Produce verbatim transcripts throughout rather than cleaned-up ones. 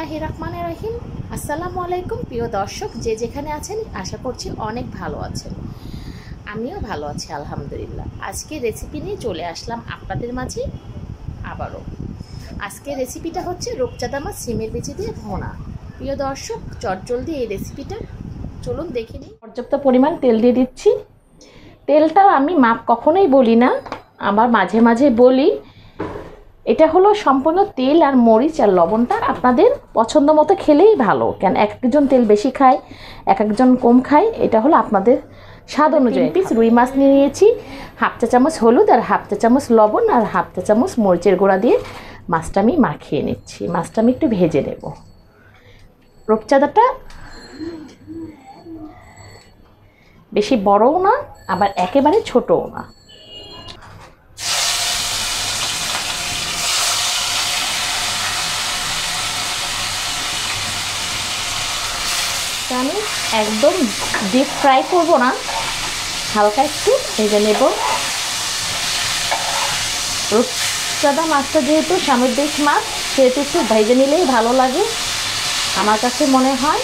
বিসমিল্লাহির রহমানির রহিম। আসসালামু আলাইকুম প্রিয় দর্শক, যে যেখানে আছেন আশা করছি অনেক ভালো আছেন। আমিও ভালো আছি আলহামদুলিল্লাহ। আজকে রেসিপি নিয়ে চলে আসলাম আপনাদের মাঝে আবারও। আজকে রেসিপিটা হচ্ছে রূপচাঁদা মাছ সিমের বিচি দিয়ে ভোনা। প্রিয় দর্শক, চটজলদি এই রেসিপিটা চলুন দেখে নিই। পর্যাপ্ত পরিমাণ তেল দিয়ে দিচ্ছি। তেলটা আমি মাপ কখনোই বলি না, আমার মাঝে মাঝে বলি। এটা হলো সম্পূর্ণ তেল আর মরিচ আর লবণটা আপনাদের পছন্দ মতো খেলেই ভালো, কেন এক একজন তেল বেশি খায়, এক একজন কম খায়, এটা হলো আপনাদের স্বাদ অনুযায়ী। পিস রুই মাছ নিয়ে নিয়েছি, হাফ চা চামচ হলুদ আর হাফ চা চামচ লবণ আর হাফ চা চামচ মরিচের গুঁড়া দিয়ে মাছটা আমি মাখিয়ে নিচ্ছি। মাছটা আমি একটু ভেজে নেব। রূপচাঁদাটা বেশি বড়ও না, আবার একেবারে ছোটও না। আমি একদম ডিপ ফ্রাই করব না, হালকা একটু ভেজে নেব। রূপচাঁদা মাছটা যেহেতু সামুদ্রিক মাছ, সেহেতু একটু ভেজে নিলেই ভালো লাগে আমার কাছে মনে হয়।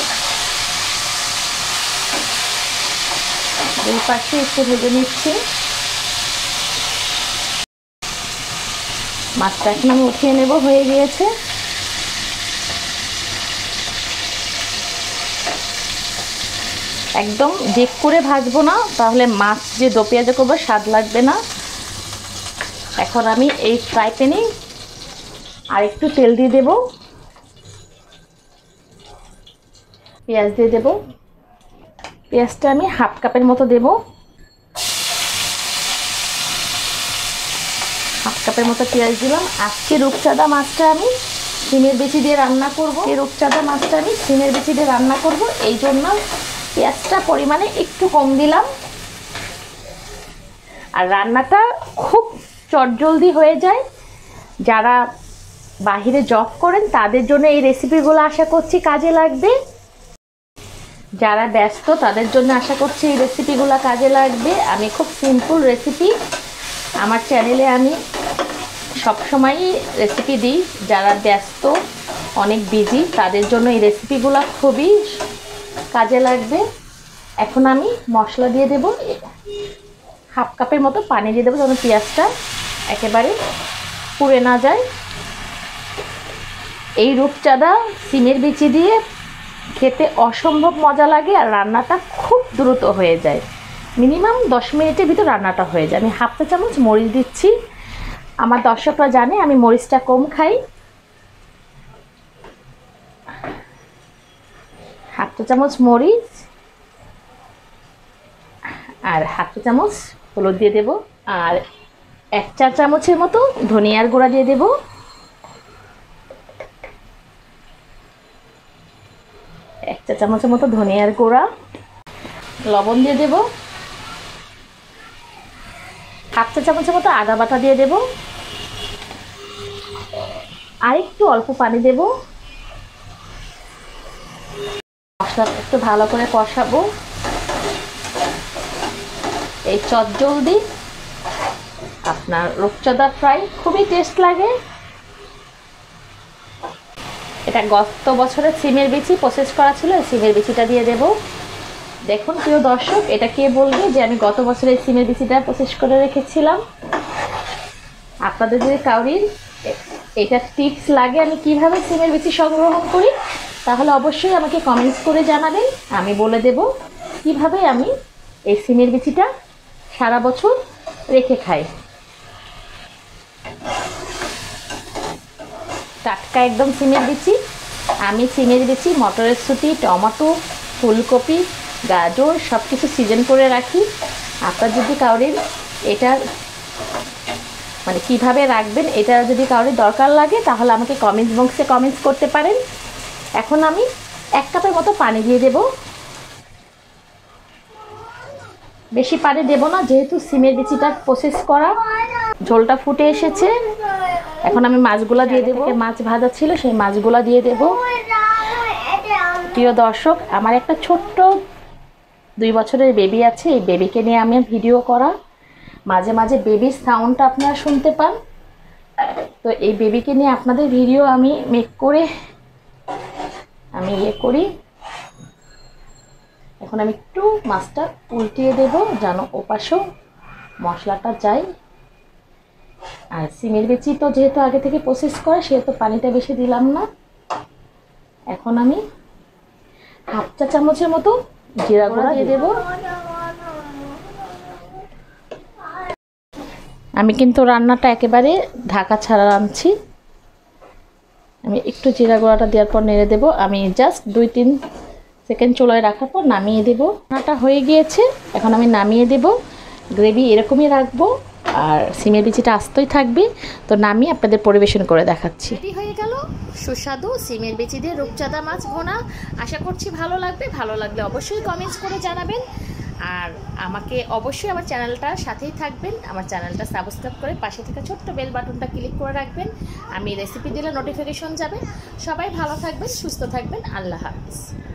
দুই পাশে একটু ভেজে নিচ্ছি। মাছটা এখন আমি উঠিয়ে নেব, হয়ে গিয়েছে। একদম ডিপ করে ভাজবো না, তাহলে মাছ যে দো পেঁয়াজে করবো স্বাদ লাগবে না। এখন আমি এই ফ্রাই প্যানে আর একটু তেল দিয়ে দেব, পেঁয়াজ দিয়ে দেব। পেঁয়াজটা আমি হাফ কাপের মতো দেব, হাফ কাপের মতো পেঁয়াজ দিলাম। আজকে রূপচাঁদা মাছটা আমি সিমের বিচি দিয়ে রান্না করব। এই রূপচাঁদা মাছটা আমি সিমের বিচি দিয়ে রান্না করব, এই জন্য পেঁয়াজটা পরিমাণে একটু কম দিলাম। আর রান্নাটা খুব চটজলদি হয়ে যায়। যারা বাহিরে জব করেন তাদের জন্য এই রেসিপিগুলো আশা করছি কাজে লাগবে। যারা ব্যস্ত তাদের জন্য আশা করছি এই রেসিপিগুলো কাজে লাগবে। আমি খুব সিম্পল রেসিপি আমার চ্যানেলে আমি সবসময়ই রেসিপি দিই। যারা ব্যস্ত, অনেক বিজি, তাদের জন্য এই রেসিপিগুলো খুবই কাজে লাগবে। এখন আমি মশলা দিয়ে দেব, হাফ কাপের মতো পানি দিয়ে দেবো যেন পেঁয়াজটা একেবারে পুড়ে না যায়। এই রূপচাঁদা সিমের বিচি দিয়ে খেতে অসম্ভব মজা লাগে, আর রান্নাটা খুব দ্রুত হয়ে যায়। মিনিমাম দশ মিনিটের ভিতর রান্নাটা হয়ে যায়। আমি হাফ চা চামচ মরিচ দিচ্ছি। আমার দর্শকরা জানে আমি মরিচটা কম খাই। হাফ চা চামচ মরিচ আর হাফ চা চামচ হলুদ দিয়ে দেব, আর এক চা চামচের মতো ধনিয়ার গুঁড়া দিয়ে দেব। এক চা চামচের মতো ধনিয়ার গুঁড়া, লবণ দিয়ে দেব। হাফ চা চামচের মতো আদা বাটা দিয়ে দেব, আর একটু অল্প পানি দেব। মশলা একটু ভালো করে কষাবো। এই চটজলদি আপনার রূপচাঁদা ফ্রাই খুবই টেস্ট লাগে। এটা গত বছরের সিমের বিচি প্রসেস করা ছিল, এই সিমের বিচিটা দিয়ে দেব। দেখুন প্রিয় দর্শক, এটা কে বলবে যে আমি গত বছরের সিমের বিচিটা প্রসেস করে রেখেছিলাম। আপনাদের যদি কাউরির এটা টিপস লাগে আমি কিভাবে সিমের বিচি সংগ্রহ করি, তাহলে অবশ্যই আমাকে কমেন্টস করে জানাবেন। আমি বলে দেব কিভাবে আমি এই সিমের বিচিটা সারা বছর রেখে খাই। টাটকা একদম সিমের বিচি। আমি সিমের বিচি মটরশুঁটি, টমেটো, ফুলকপি, গাজর সব কিছু সিজন করে রাখি। আপনার যদি কাউরির এটার মানে কিভাবে রাখবেন এটা যদি কাউরির দরকার লাগে, তাহলে আমাকে কমেন্টস বক্সে কমেন্টস করতে পারেন। এখন আমি এক কাপের মতো পানি দিয়ে দেব। বেশি পানি দেব না, যেহেতু সিমের বিচিটা প্রসেস করা। ঝোলটা ফুটে এসেছে, এখন আমি মাছগুলা দিয়ে দেবো। মাছ ভাজা ছিল সেই মাছগুলা দিয়ে দেব। প্রিয় দর্শক, আমার একটা ছোট্ট দুই বছরের বেবি আছে। এই বেবিকে নিয়ে আমি ভিডিও করা, মাঝে মাঝে বেবির সাউন্ডটা আপনারা শুনতে পান। তো এই বেবিকে নিয়ে আপনাদের ভিডিও আমি মেক করে আমি ইয়ে করি। এখন আমি একটু মাছটা উল্টিয়ে দেব যেন ওপাশেও মশলাটা যায়। আর সিমের বিচি তো যেহেতু আগে থেকে প্রসেস করে সেহেতু পানিটা বেশি দিলাম না। এখন আমি হাফ চা চামচের মতো জিরা গুঁড়া দিয়ে দেব। আমি কিন্তু রান্নাটা একেবারে ঢাকা ছাড়া রাঁধছি। আমি একটু জিরা গুঁড়াটা দেওয়ার পর নেড়ে দেব। আমি জাস্ট দুই তিন সেকেন্ড চুলায় রাখার পর নামিয়ে দেব। রান্নাটা হয়ে গিয়েছে, এখন আমি নামিয়ে দেব। গ্রেভি এরকমই রাখবো আর সিমের বিচিটা আস্তই থাকবে। তো নামিয়ে আপনাদের পরিবেশন করে দেখাচ্ছি। রেডি হয়ে গেল সুস্বাদু সিমের বিচি দিয়ে রূপচাঁদা মাছ ভোনা। আশা করছি ভালো লাগবে। ভালো লাগলে অবশ্যই কমেন্টস করে জানাবেন। আর আমাকে অবশ্যই আমার চ্যানেলটার সাথেই থাকবেন। আমার চ্যানেলটা সাবস্ক্রাইব করে পাশে থাকা ছোট্ট বেল বাটনটা ক্লিক করে রাখবেন। আমি রেসিপি দিলে নোটিফিকেশন যাবে। সবাই ভালো থাকবেন, সুস্থ থাকবেন। আল্লাহ হাফিজ।